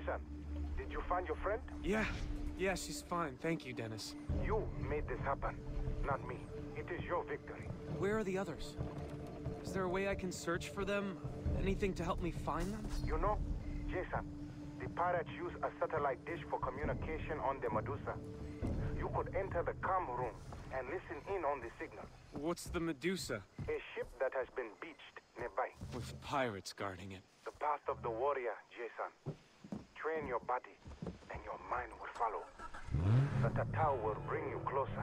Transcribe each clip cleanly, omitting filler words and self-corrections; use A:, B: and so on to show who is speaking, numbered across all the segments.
A: Jason, did you find your friend?
B: Yeah, she's fine. Thank you, Dennis.
A: You made this happen, not me. It is your victory.
B: Where are the others? Is there a way I can search for them? Anything to help me find them?
A: You know, Jason, the pirates use a satellite dish for communication on the Medusa. You could enter the comm room and listen in on the signal.
B: What's the Medusa?
A: A ship that has been beached nearby.
B: With pirates guarding it.
A: The path of the warrior, Jason. Train your body, and your mind will follow. The Tatao will bring you closer.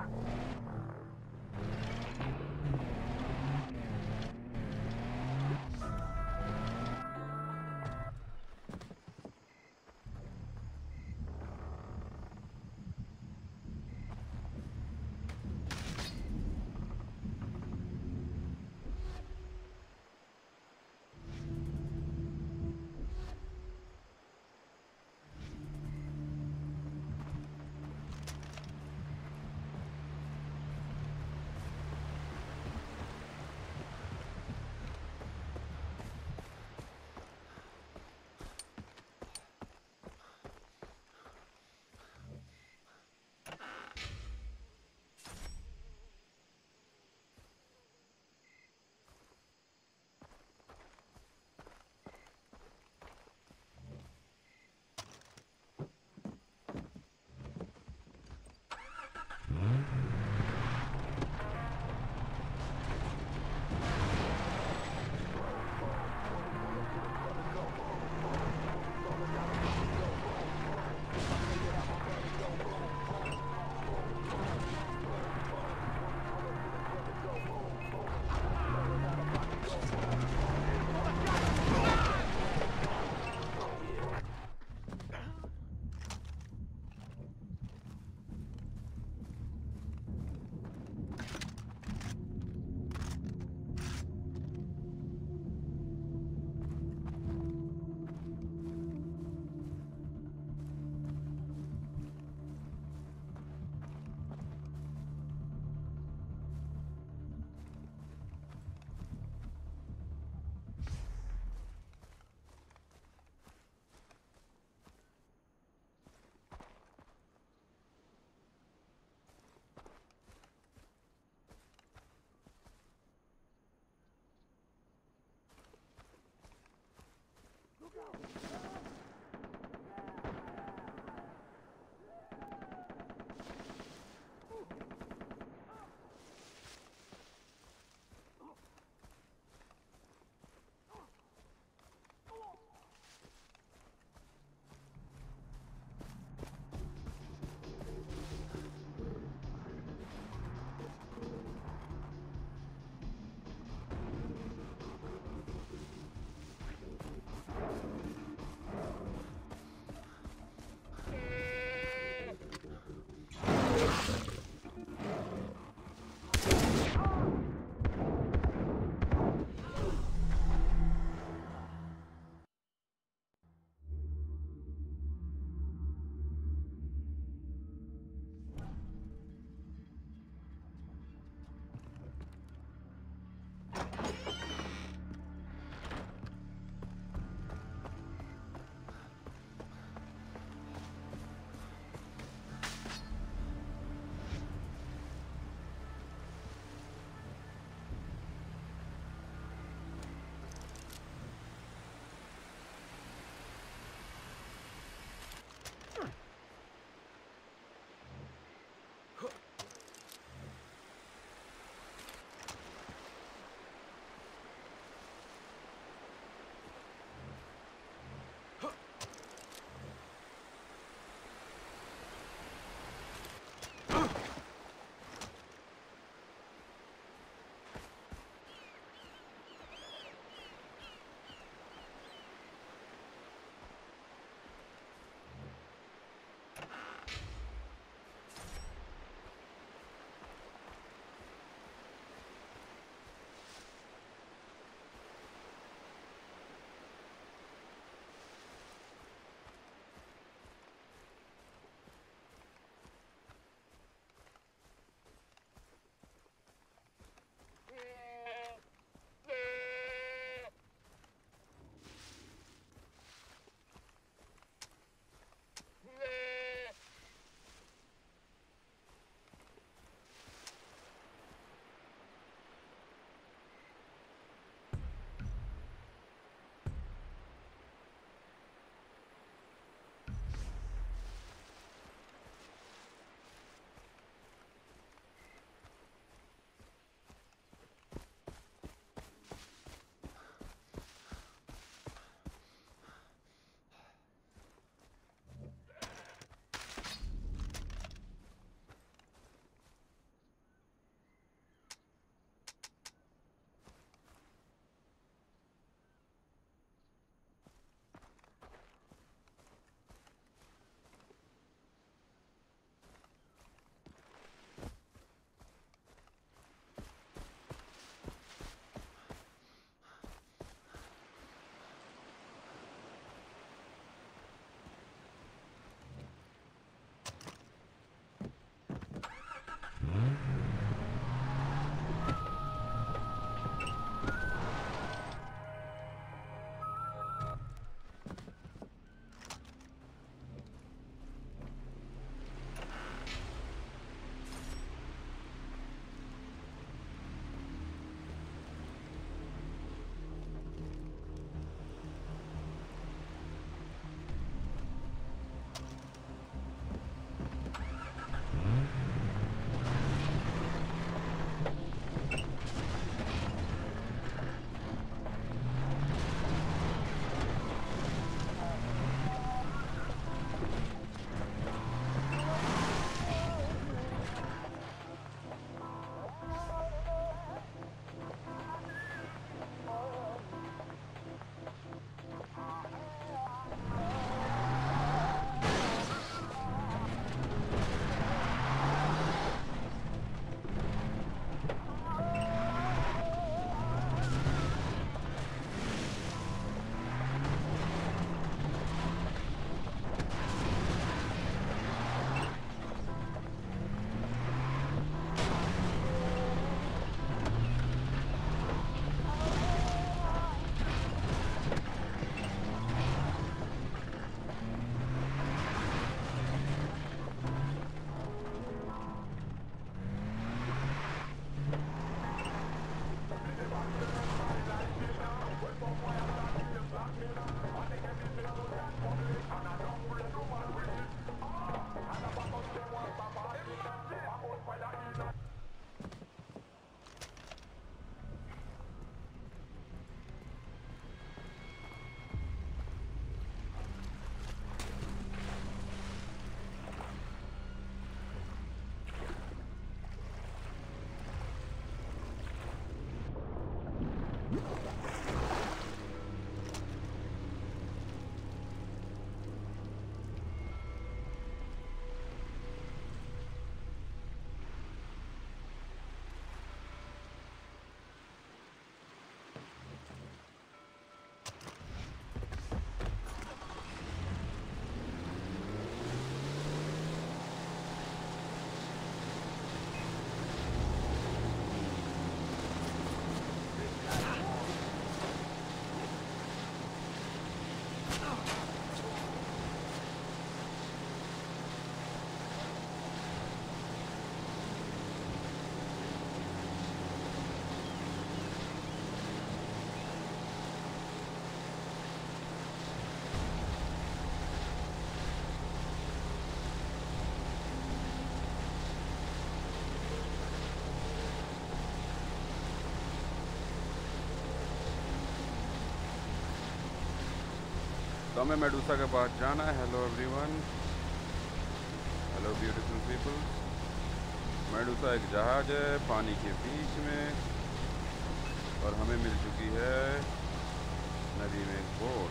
C: तो हमें Medusa के पास जाना है। Hello everyone, hello beautiful people. Medusa एक जहाज है पानी के बीच में, और हमें मिल चुकी है नदी में एक बोट।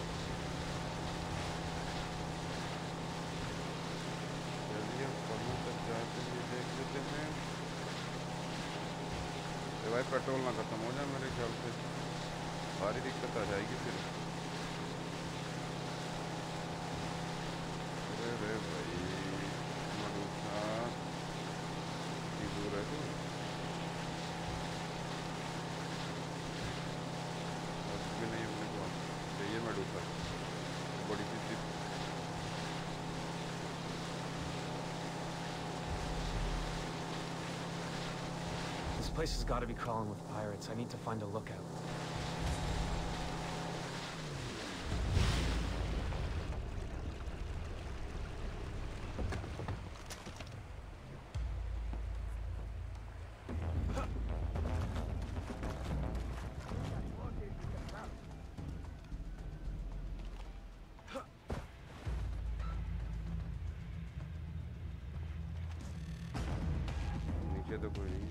C: चलिए कहाँ तक जाते हैं देख लेते हैं। तो भाई पेट्रोल ना ख़त्म हो जाए, मेरे ख्याल से भारी दिक्कत आ जाएगी फिर। अरे भाई मेडूसा कितनी दूर है तू? बस भी नहीं अपने को चाहिए मेडूसा, बड़ी सी ship.
B: This place has got to be crawling with pirates. I need to find a lookout.
C: नीचे तो कोई नहीं,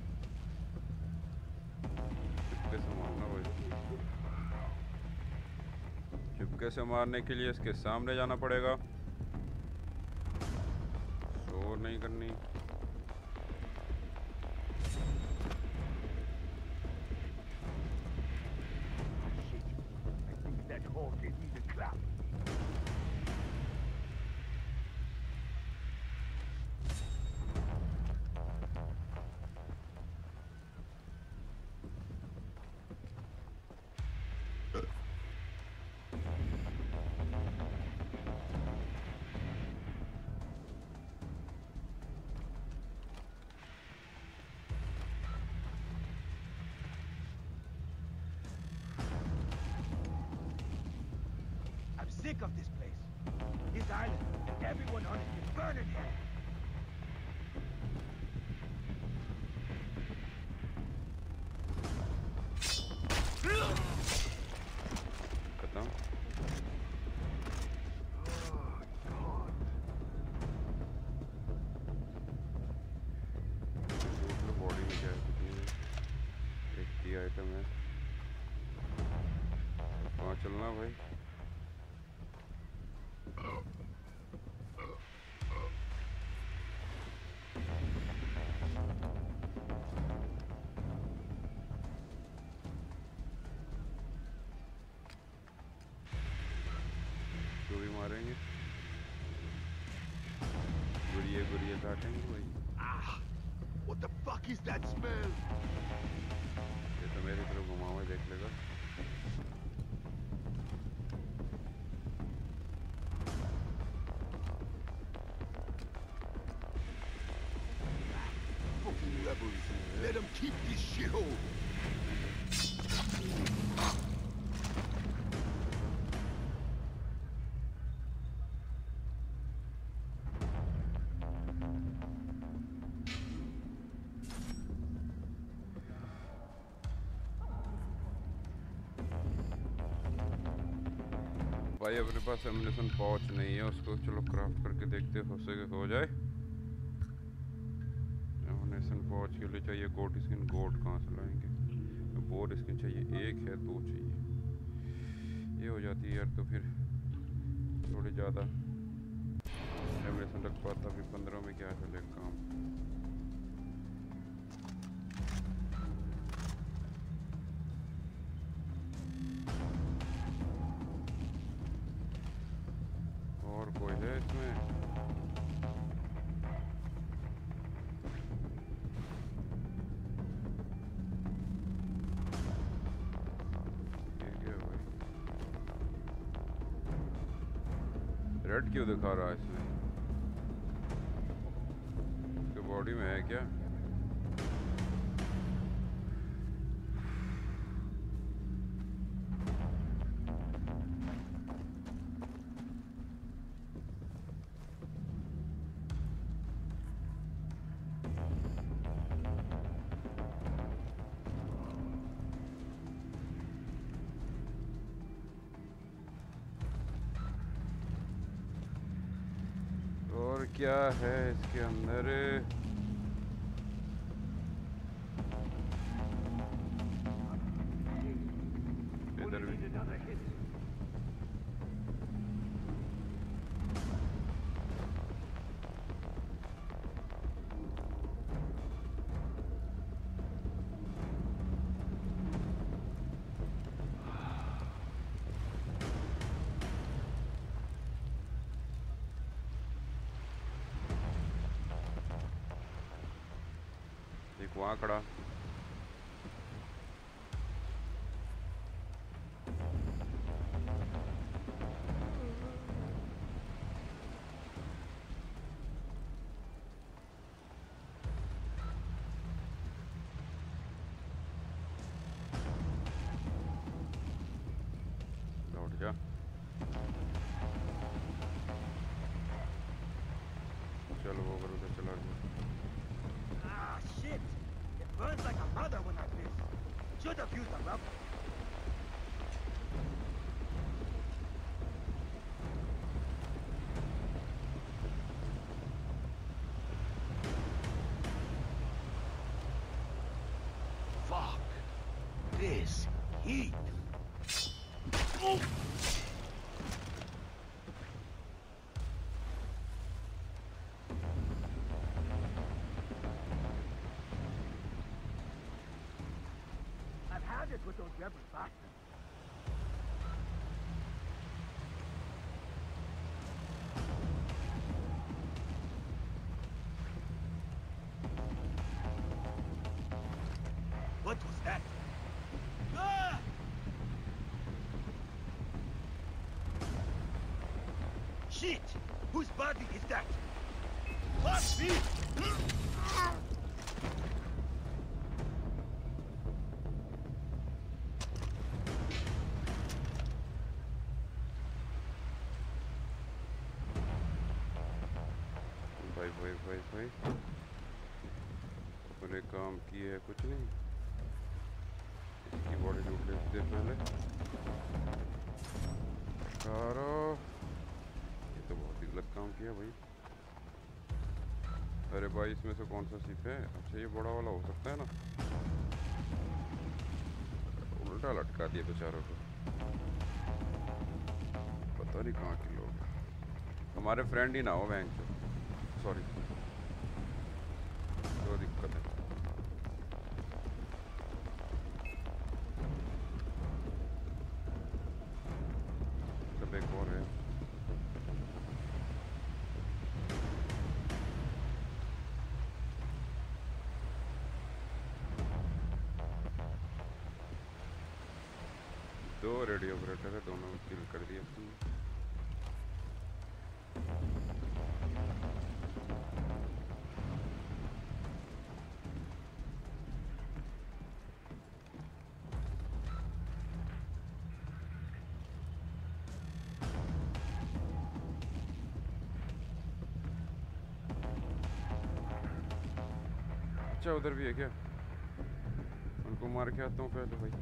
C: चुपके से मारना भाई। चुपके से मारने के लिए इसके सामने जाना पड़ेगा, शोर नहीं करनी।
D: Sick of this place, this island, and everyone on it is burning here.
C: खत्म। बॉडी में क्या है? कितनी है? एक की आइटम है। कहाँ चलना भाई? जो भी मारेंगे गुड़िया गुड़िया काटेंगे भाई।
D: What the fuck is that smell?
C: ये तो मेरी तरफ घुमा हुआ देख लेगा।
D: Fucking rebels. Let them keep this shithole.
C: भाई अपने पास एमिनेशन पहुंच नहीं है, उसको चलो क्राफ्ट करके देखते हो सके हो जाए। एमिनेशन पहुंच के लिए चाहिए गोट स्किन। गोट कहाँ से लाएंगे? बोर स्किन चाहिए, एक है दो चाहिए। ये हो जाती है यार तो फिर थोड़ी ज़्यादा एमिनेशन रख पाता, फिर 15 में क्या चलेगा काम। और कोई है इसमें? ये क्या भाई? रेड क्यों दिखा रहा है इसमें? इसके बॉडी में है क्या? क्या है इसके अंदर? इधर भी एक वहाँ खड़ा। लौट जा। चल वो कर उधर चला गया।
D: Ah, shit! It burns like a mother when I piss. Should have used a rubber. Fuck! This heat! Oh! I've had it with those rebel bastards. What was that? Ah! Shit! Whose body is that? Fuck me!
C: भाई अपने काम किए है कुछ नहीं। इसकी body लूट लेते पहले। कारो ये तो बहुत ही गलत काम किया भाई। अरे भाई इसमें से कौन सा सिप है? अच्छा ये बड़ा वाला हो सकता है ना। उल्टा लटका दिया बेचारों को। पता नहीं कहाँ के लोग हैं। हमारे फ्रेंड ही ना हो बैंक से। सॉरी तो दिक्कत है। सब एक और है। दो रेडियो ऑपरेटर है, दोनों किल कर दिए तुमने। अच्छा उधर भी है क्या? उनको मार के आता हूँ पहले भाई।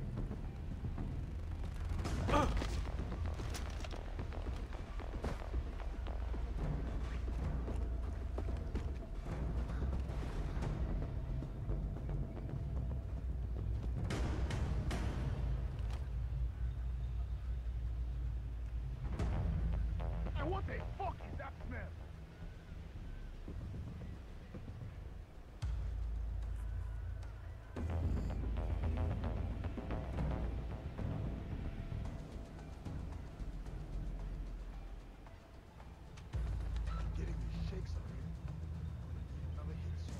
D: What the fuck is that smell? Getting these shakes already. Another hit soon.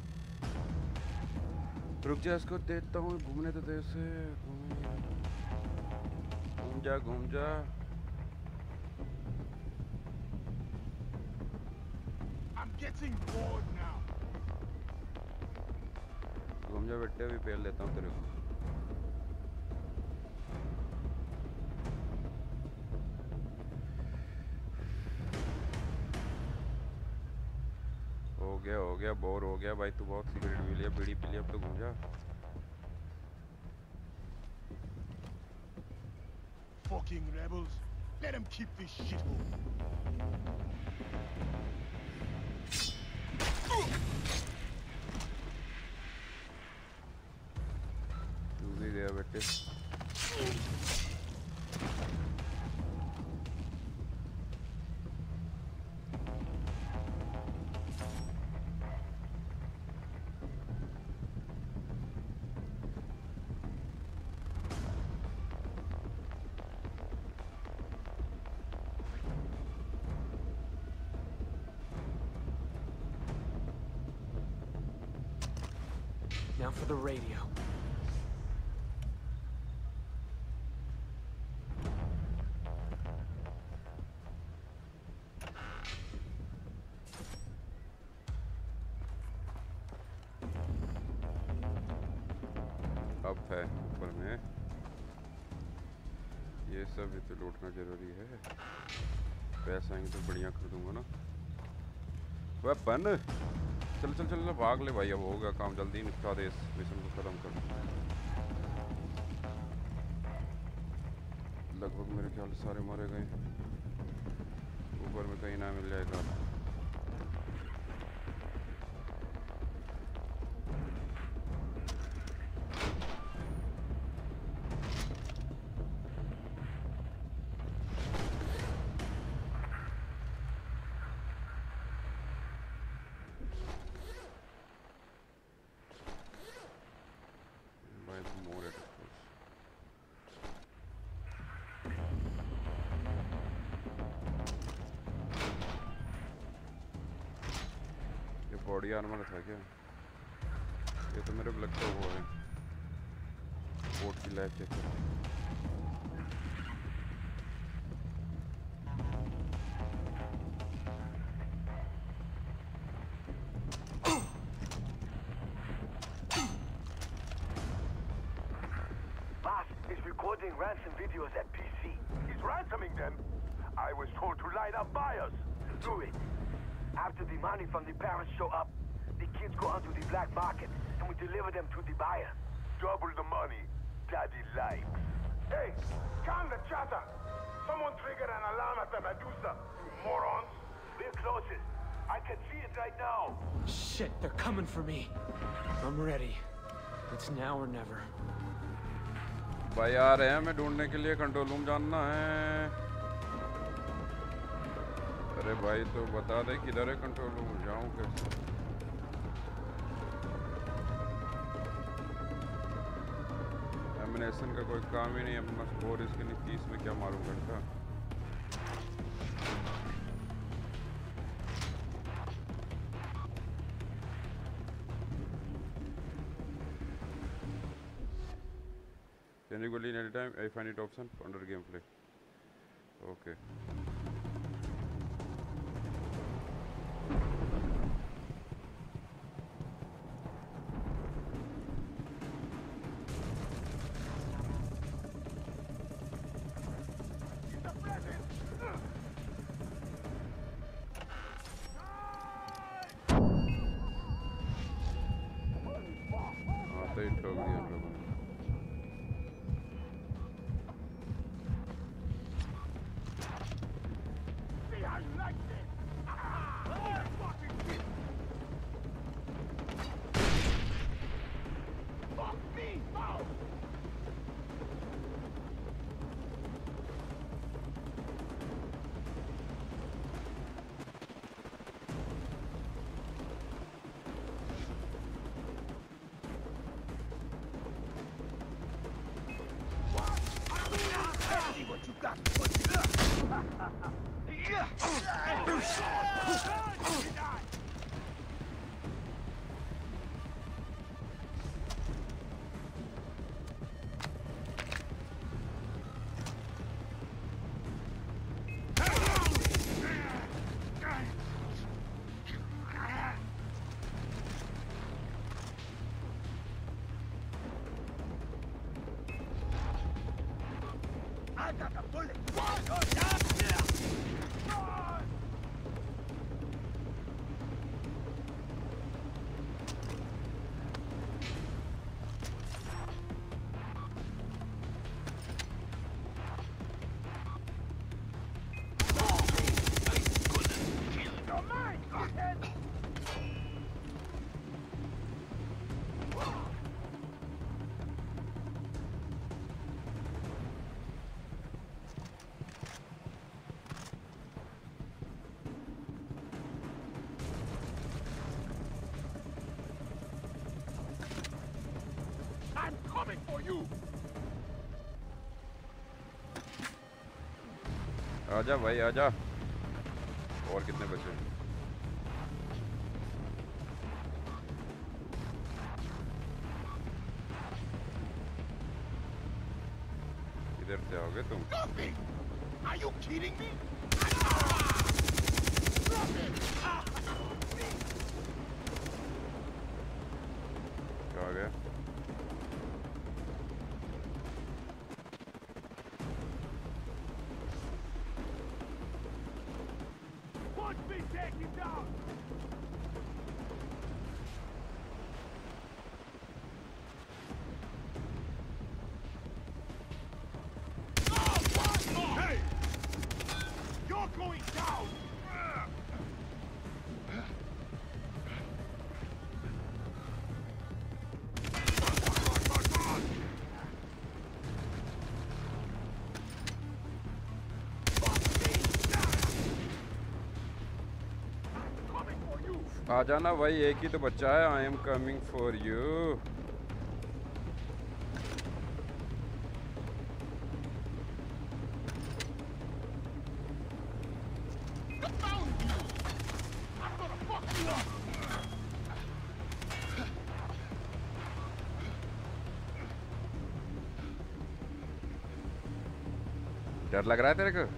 C: रुक जा, इसको देता हूँ घूमने तो दे से। घूम जा घूम जा।
D: I'm getting bored now.
C: घूम जा बेटे, अभी पेल लेता हूँ तेरे को। हो गया बोर हो गया भाई। तू बहुत सिगरेट पी लिया, बीड़ी पी लिया, अब तो घूम जा।
D: Fucking rebels. Let them keep this shithole.
C: तू भी गया बेटे
B: Now for the radio.
C: अब है ऊपर में ये सब भी तो लूटना जरूरी है पैसा ही तो बढ़िया कर दूंगा ना वेपन चल चल चल भाग ले भाई अब हो गया काम जल्दी निपटा दे इस मिशन को खत्म कर लगभग मेरे ख्याल से सारे मारे गए ऊपर में कहीं ना मिल जाएगा बॉडी आर्मर था क्या ये तो मेरे को लगता है वो है कोट की life check
D: Boss is recording ransom videos at PC.
A: He's ransoming them. I was told to line up buyers.
D: Do it. After the money from the parents show up, the kids go onto the black market and we deliver them to the buyer.
A: Double the money. Daddy likes. Hey, calm the chatter. Someone triggered an alarm at the Medusa. You morons.
D: We're closest. I can see it right now.
B: Shit, they're coming for me. I'm ready. It's now or never.
C: भाई आ रहे हैं मैं ढूंढने के लिए control room जानना है अरे भाई तो बता दे किधर है कंट्रोल रूम जाऊं कैसे एमिनेशन का कोई काम ही नहीं अपना स्कोर इसके लिए 30 में क्या मारूं घंटा Can you go lean anytime? I find it option under gameplay. Okay. तो ही ठोक दिया हम लोगों ने
D: I got a bullet. coming for you.
C: आजा भाई आजा। और कितने बचे? इधर से आओगे तुम?
D: Are you kidding me?
C: क्या आ गया?
D: Watch me take him down. Hey! You're going down!
C: आ जाना भाई, एक ही तो बच्चा है। I am coming for you. डर लग रहा है तेरे को?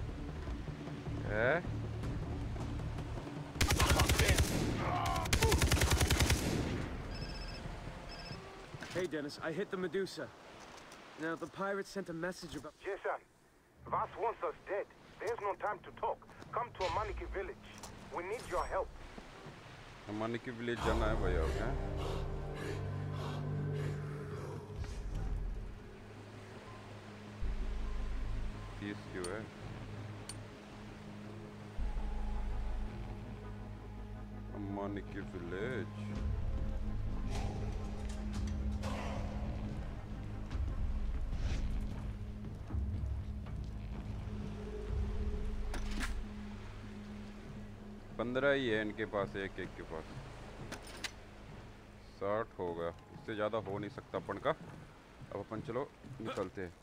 B: Hey, Dennis, I hit the Medusa. Now, the pirates sent a message about...
A: Jason, Vas wants us dead. There's no time to talk. Come to Amaniki village. We need your help.
C: Amaniki village जाना है भैया, क्या? तीस क्यों है? Amaniki village. पंद्रह ही है इनके पास, एक के पास 60 होगा। इससे ज़्यादा हो नहीं सकता अपन का। अब अपन चलो निकलते हैं।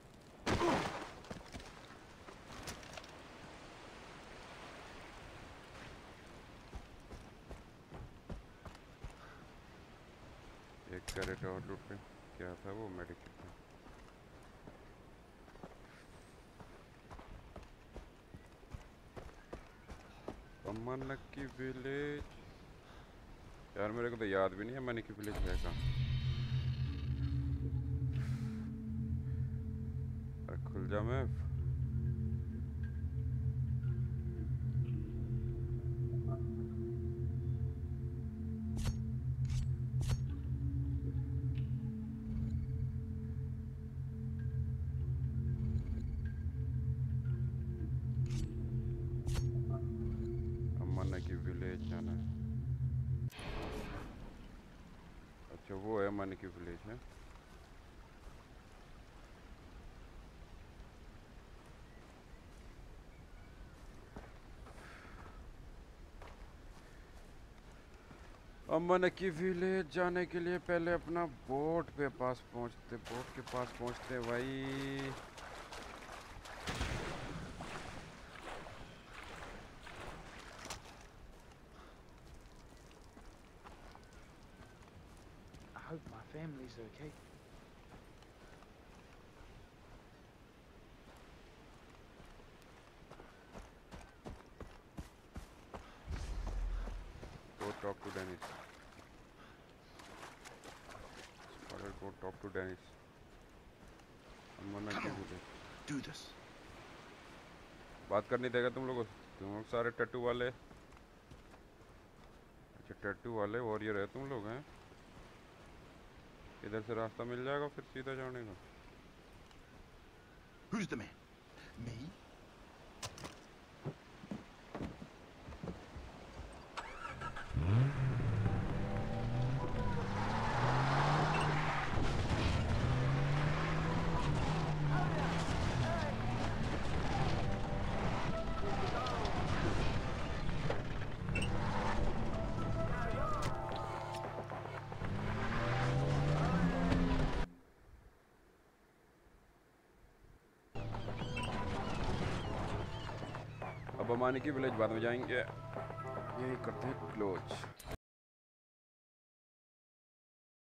C: एक कैरेट और लूट पे। क्या था वो? मेडिकेट था। अमनकी विलेज यार, मेरे को तो याद भी नहीं है अमनकी विलेज है कहाँ। खुल जा मैप। अमनकी विलेज जाना है। अच्छा वो है अमनकी विलेज है। अमनकी विलेज जाने के लिए पहले अपना बोट के पास पहुंचते भाई।
E: I hope my family's okay.
C: Go talk to Dennis. Go talk to Dennis. अमनकी विलेज।
E: Do this.
C: बात करनी देगा तुम लोग सारे टैटू वाले। अच्छा टैटू वाले वॉरियर है तुम लोग हैं। इधर से रास्ता मिल जाएगा फिर सीधा जाने का।
E: Who's the man? Me?
C: बमानी की विलेज बाद में जाएंगे, यही करते हैं क्लोज।